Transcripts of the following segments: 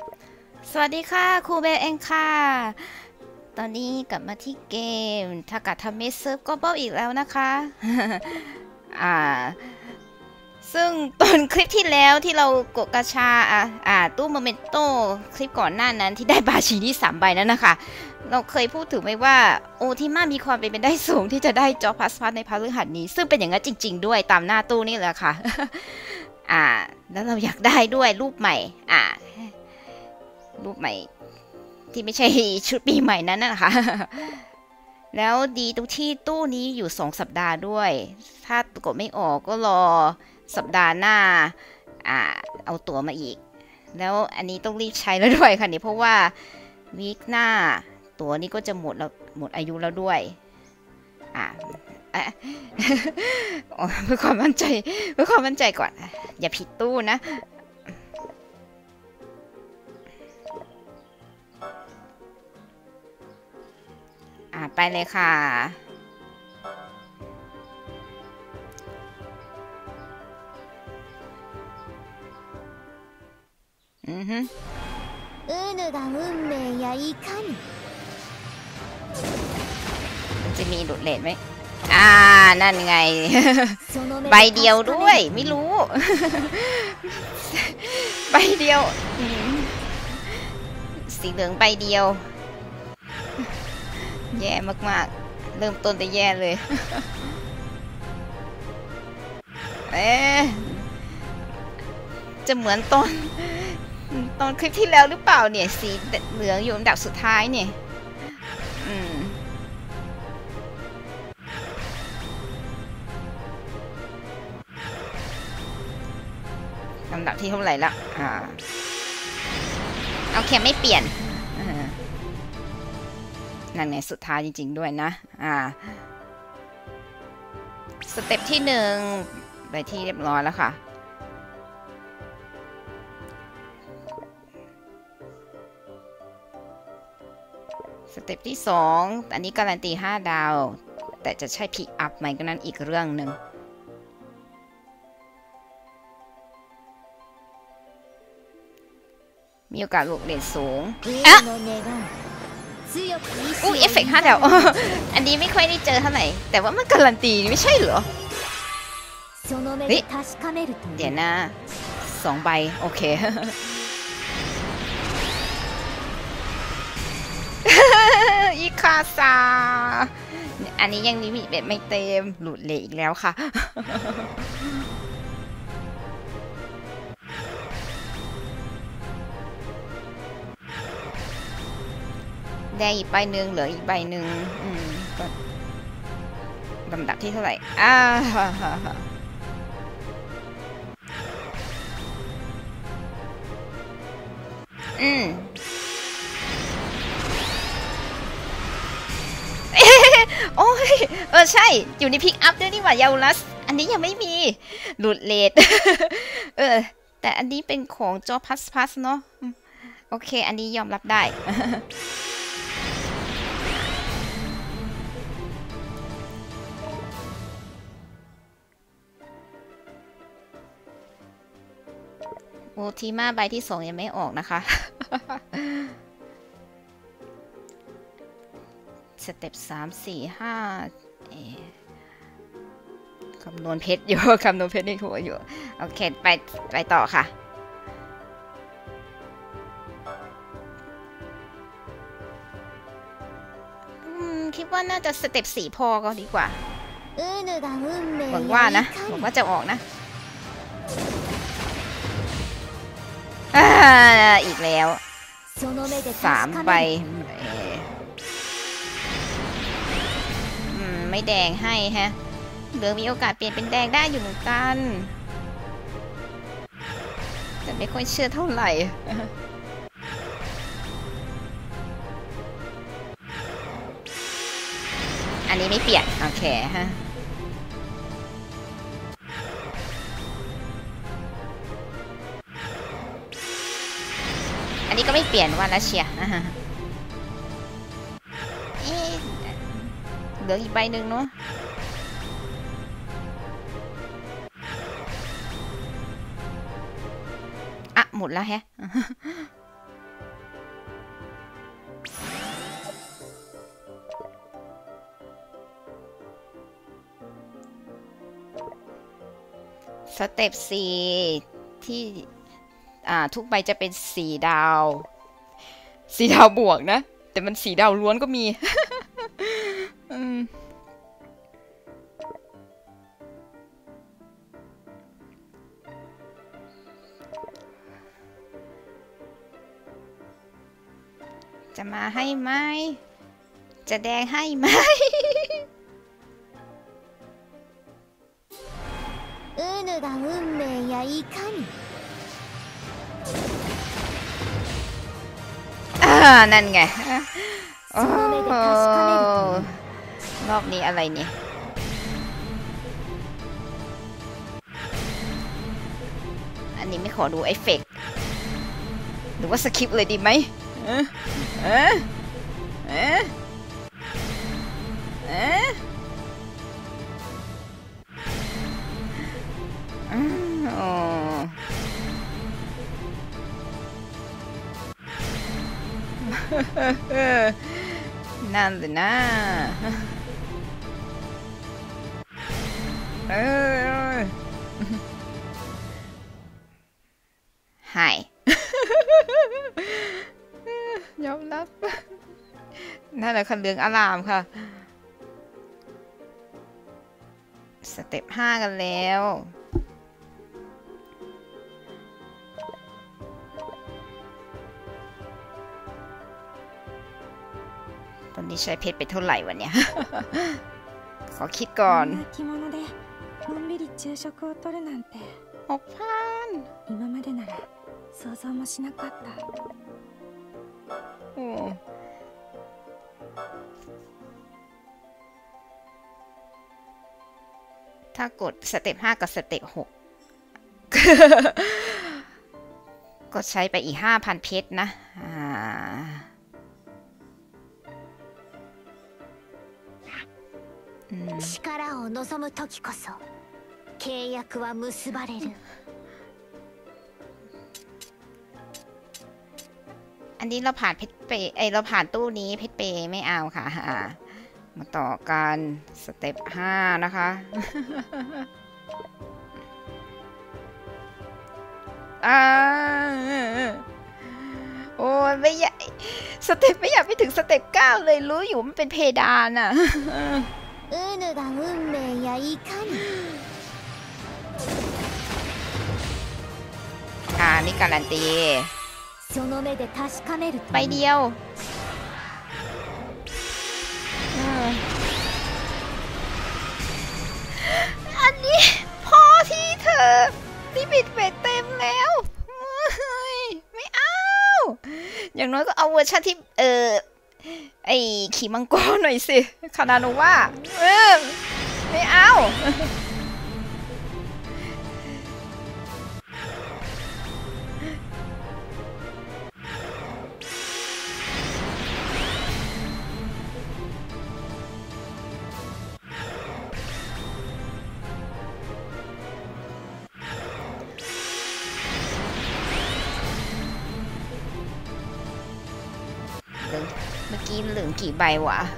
สวัสดีค่ะครูเบลเองค่ะตอนนี้กลับมาที่เกมทากาทาเมะเซิร์ฟก็เบ้าอีกแล้วนะคะอ่าซึ่งตอนคลิปที่แล้วที่เรากดกระชาตู้โมเมนโตคลิปก่อนหน้านั้นที่ได้บาชินี่3 ใบนั้นนะคะเราเคยพูดถึงไหมว่าโอทิมามีความเป็นไปได้สูงที่จะได้จอพัสในพฤหัสนี้ซึ่งเป็นอย่างนั้นจริงๆด้วยตามหน้าตู้นี่แหละค่ะแล้วเราอยากได้ด้วยรูปใหม่รูปใหม่ที่ไม่ใช่ชุดปีใหม่นั้นนะคะแล้วดีตรงที่ตู้นี้อยู่2 สัปดาห์ด้วยถ้ากดไม่ออกก็รอสัปดาห์หน้าเอาตั๋วมาอีกแล้วอันนี้ต้องรีบใช้แล้วด้วยค่ะนี่เพราะว่าวีคหน้าตั๋วนี้ก็จะหมดแล้วหมดอายุแล้วด้วยเพื่อความมั่นใจก่อนอย่าผิดตู้นะไปเลยค่ะจะมีหลุดเลทไหมนั่นไง ใบเดียวด้วยไม่รู้ใบเดียวสีเหลืองใบเดียวแย่มากๆเริ่มต้นแต่แย่เลยจะเหมือนตอนคลิปที่แล้วหรือเปล่าเนี่ยสีเหลืองอยู่อันดับสุดท้ายเนี่ยลำดับที่เท่าไหร่ละโอเคไม่เปลี่ยนนั่นไงสุดท้ายจริงๆด้วยนะสเต็ปที่1ไปที่เรียบร้อยแล้วค่ะสเต็ปที่2อันนี้การันตี5 ดาวแต่จะใช่พิกอัพไหมก็นั้นอีกเรื่องหนึ่งมีโอกาสหลุดเลทสูงอู้เอฟเฟกต์5 ดาวอันนี้ไม่ค่อยได้เจอเท่าไหร่แต่ว่ามันการันตีไม่ใช่เหรอเฮ้ยเดี๋ยวนะ2 ใบโอเคอีคาซาอันนี้ยังลิมิตไม่เต็มหลุดเลยอีกแล้วค่ะได้อีกใบหนึ่งเหลืออีกใบหนึ่งลำดับที่เท่าไหร่โอ้ยใช่อยู่ในพิกอัพด้วยนี่หว่ายาลัสอันนี้ยังไม่มีหลุดเลทแต่อันนี้เป็นของจอพัสเนาะโอเคอันนี้ยอมรับได้โอทีมาใบที่2ยังไม่ออกนะคะสเต็ป3 4 5คำนวณเพชรอยู่คำนวณเพชรในหัวอยู่โอเคไปต่อค่ะคิดว่าน่าจะสเต็ป4พอก็ดีกว่าหวังว่านะหวังว่าจะออกนะอีกแล้ว3 ใบไม่แดงให้ฮะเหลืองมีโอกาสเปลี่ยนเป็นแดงได้อยู่เหมือนกันแต่ไม่ค่อยเชื่อเท่าไหร่อันนี้ไม่เปลี่ยนโอเคฮะอันนี้ก็ไม่เปลี่ยนวันละเชียเหลืออีกใบหนึ่งเนาะหมดแล้วแฮะสเต็ป4ที่ทุกใบจะเป็น4 ดาวบวกนะแต่มัน4 ดาวล้วนก็มี จะมาให้ไหมจะแดงให้ไหมウヌが運命やいかにนั่นไงโอ้รอบนี้อะไรเนี่ยอันนี้ไม่ขอดูเอฟเฟกต์หรือว่าสคิปเลยดีไหมนั่นเลยนะหายยอมรับนั่นแหละคันเรืองอารามค่ะสเต็ป5กันแล้วตอนนี้ใช้เพชรไปเท่าไหร่วะเนี่ย ขอคิดก่อน6,000 今までなら想像もしなかったถ้ากดสเต็ป5กับสเต็ป6 ก็ใช้ไปอีก 5,000 เพชรนะ力を望む時こそ契約は結ばれるอันนี้เราผ่านเพชรเปเราผ่านตู้นี้เพชรเปไม่เอาค่ะมาต่อกันสเต็ป5นะคะโอ้ยไม่อยากสเต็ปไม่อยากไปถึงสเต็ป9เลยรู้อยู่มันเป็นเพดานอ่ะนี่การันตีไปเดียวอันนี้พอที่เธอลิมิตเวทเต็มแล้วไม่เอาอย่างน้อยก็เอาเวอร์ชันที่ไอขี่มังกรหน่อยสิคานาโนว่าไม่เอาเมื่อกี้เหลืองกี่ใบวะ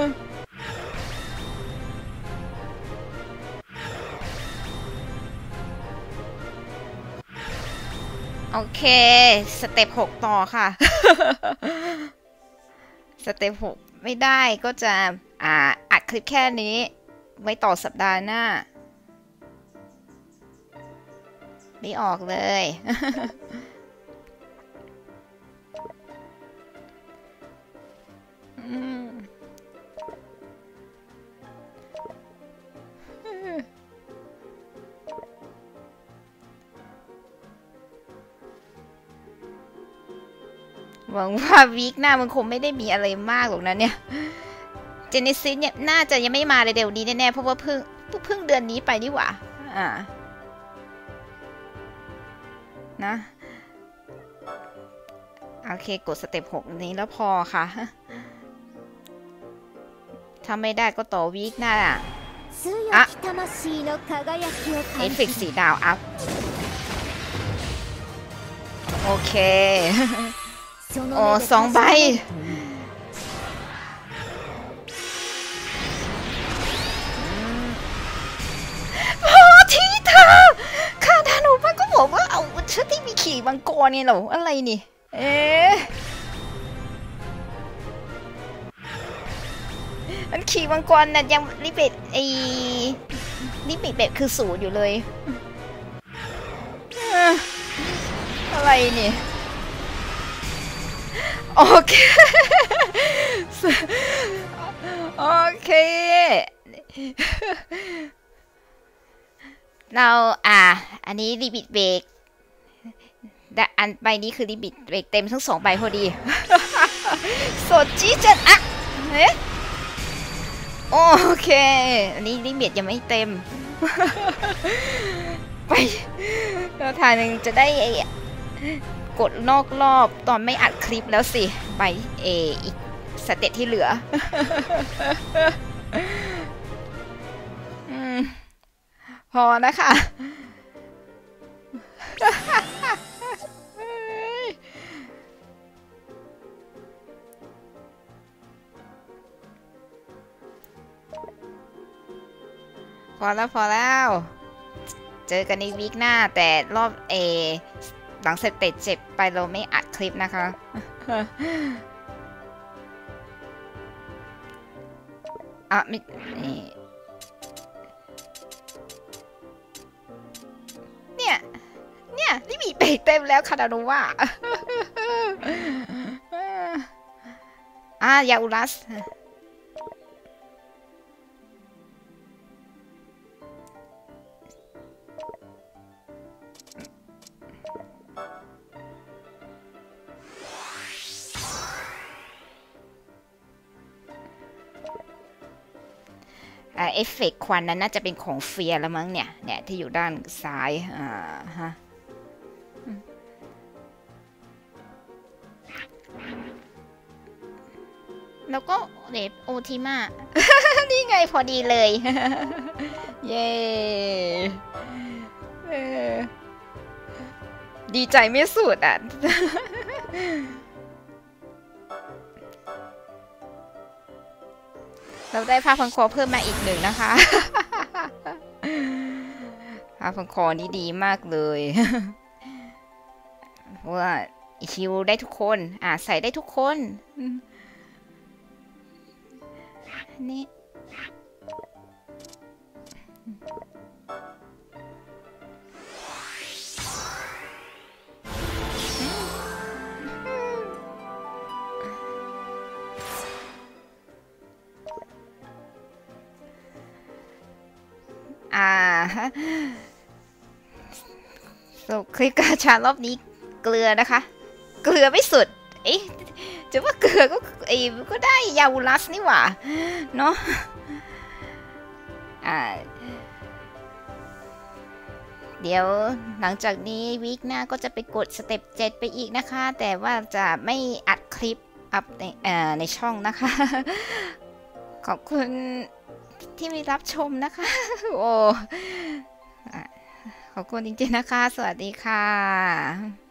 โอเคสเต็ป6ต่อค่ะ สเต็ป6ไม่ได้ก็จะอัดคลิปแค่นี้ไว้ต่อสัปดาห์หน้าไม่ออกเลยหวังว่าวีคหน้ามันคงไม่ได้มีอะไรมากหรอกนะเนี่ยเจเนซิสเนี่ยน่าจะยังไม่มาเลยเดี๋ยวนี้แน่ๆเพราะว่าเพิ่งเดือนนี้ไปนี่หว่านะโอเคกดสเต็ป6นี้แล้วพอค่ะถ้าไม่ได้ก็ต่อวีคหน้าเอฟเฟกต์4 ดาวอัพโอเคโอ้2 ใบพอที่เธอขี่มังกรนี่เหรออะไรนี่มันขี่มังกรน่ะยังลิเบตลิบิเบตคือ0อยู่เลยอะไรนี่โอเคโอเคเราอันนี้ลิบิตเบรกแต่อันใบนี้คือลิบิตเบรกเต็มทั้ง2 ใบพอดีสดจี๊ดจัดอ่ะโอเคอันนี้ลิมิตยังไม่เต็มไปแล้วทางนึงจะได้กดนอกรอบตอนไม่อัดคลิปแล้วสิไปอีกสเต็ปที่เหลือพอนะคะพอแล้วเจอกันในวีคหน้าแต่รอบหลังเสร็จเตะเจ็บไปเราไม่อัดคลิปนะคะไม่เนี่ยนี่มีเบรกเต็มแล้วคานาโนว่ายาอุรัสเอฟเฟกต์ควันนั้นน่าจะเป็นของเฟียร์แล้วมั้งเนี่ยที่อยู่ด้านซ้ายฮะแล้วก็เดฟโอทิมา นี่ไงพอดีเลยเย้ดีใจไม่สุดเราได้ผ้าพันคอเพิ่มมาอีก1นะคะผ้าพันคอนี่ดีมากเลยว่าฮิวได้ทุกคนใส่ได้ทุกคนนี่คลิปกาชารอบนี้เกลือนะคะเกลือไม่สุดจะว่าเกลือก็ได้ยาวูลัสนี่หว่าเนาะเดี๋ยวหลังจากนี้วีคหน้าก็จะไปกดสเต็ป7ไปอีกนะคะแต่ว่าจะไม่อัดคลิปอัพในช่องนะคะขอบคุณที่มีรับชมนะคะโอ้ขอบคุณจริงๆนะคะสวัสดีค่ะ